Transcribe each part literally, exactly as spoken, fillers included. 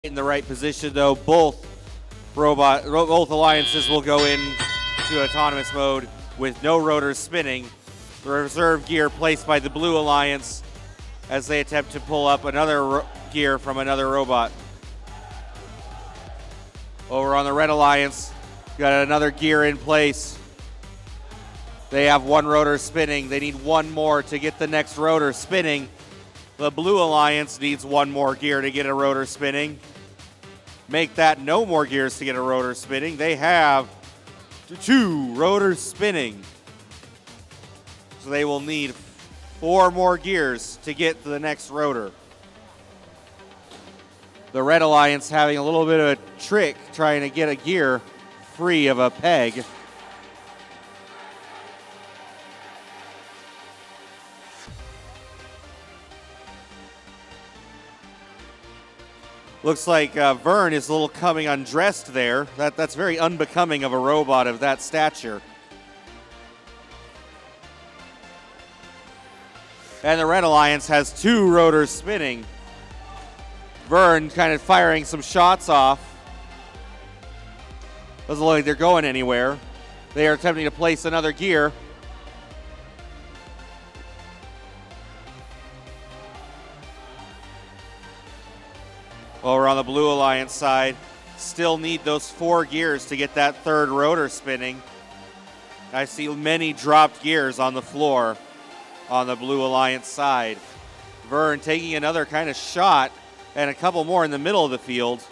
in the right position, though. Both robot, both alliances will go into autonomous mode with no rotors spinning. The reserve gear placed by the Blue Alliance as they attempt to pull up another gear from another robot. Over on the Red Alliance, got another gear in place. They have one rotor spinning. They need one more to get the next rotor spinning. The Blue Alliance needs one more gear to get a rotor spinning. Make that no more gears to get a rotor spinning. They have two rotors spinning. So they will need four more gears to get to the next rotor. The Red Alliance having a little bit of a trick trying to get a gear free of a peg. Looks like uh, Vern is a little coming undressed there. That, that's very unbecoming of a robot of that stature. And the Red Alliance has two rotors spinning. Vern kind of firing some shots off. Doesn't look like they're going anywhere. They are attempting to place another gear. Over on the Blue Alliance side, still need those four gears to get that third rotor spinning. I see many dropped gears on the floor on the Blue Alliance side. Vern taking another kind of shot and a couple more in the middle of the field.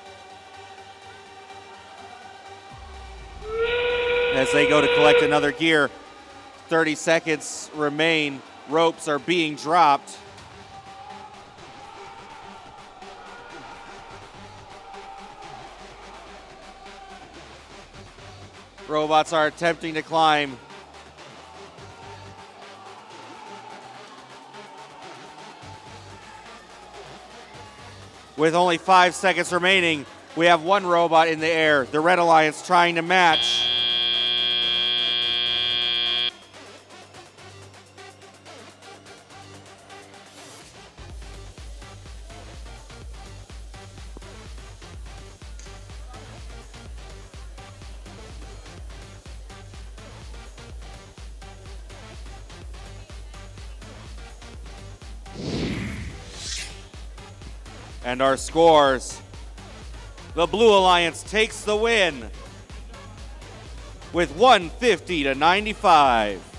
As they go to collect another gear, thirty seconds remain. Ropes are being dropped. Robots are attempting to climb. With only five seconds remaining, we have one robot in the air. The Red Alliance trying to match. And our scores, the Blue Alliance takes the win with one fifty to ninety-five.